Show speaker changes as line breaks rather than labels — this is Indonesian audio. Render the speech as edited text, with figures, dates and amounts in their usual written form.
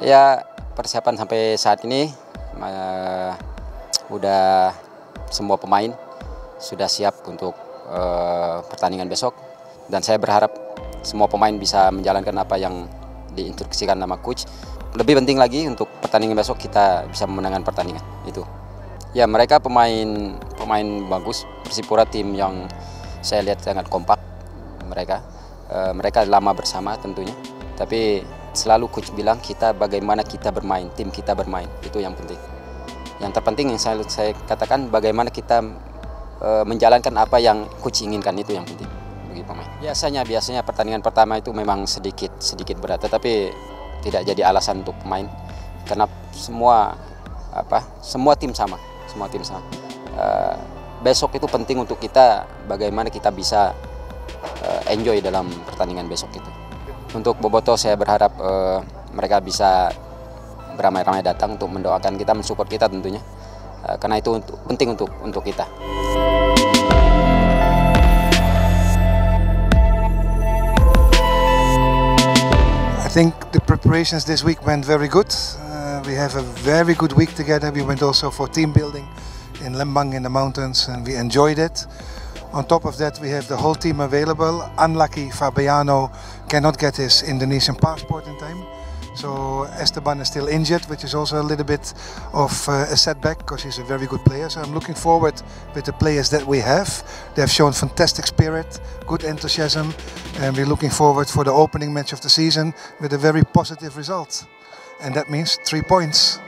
Ya, persiapan sampai saat ini udah semua pemain sudah siap untuk pertandingan besok, dan saya berharap semua pemain bisa menjalankan apa yang diinstruksikan sama coach. Lebih penting lagi untuk pertandingan besok kita bisa memenangkan pertandingan itu. Ya, mereka pemain bagus. Persipura tim yang saya lihat sangat kompak. Mereka lama bersama tentunya. Tapi selalu coach bilang bagaimana kita bermain, tim kita bermain, itu yang penting. Yang terpenting yang saya katakan bagaimana kita menjalankan apa yang coach inginkan, itu yang penting bagi pemain. Biasanya pertandingan pertama itu memang sedikit berat, tetapi tidak jadi alasan untuk pemain karena semua tim sama. Besok itu penting untuk kita, bagaimana kita bisa enjoy dalam pertandingan besok itu. Untuk Boboto saya berharap mereka bisa beramai-ramai datang untuk mendoakan kita, mensupport kita tentunya, karena itu penting untuk kita.
I think the preparations this week went very good. We have a very good week together. We went also for team building in Lembang in the mountains, and we enjoyed it. On top of that, we have the whole team available. Unlucky Fabiano cannot get his Indonesian passport in time. So Esteban is still injured, which is also a little bit of a setback because he's a very good player. So I'm looking forward with the players that we have. They have shown fantastic spirit, good enthusiasm, and we're looking forward for the opening match of the season with a very positive result. And that means 3 points.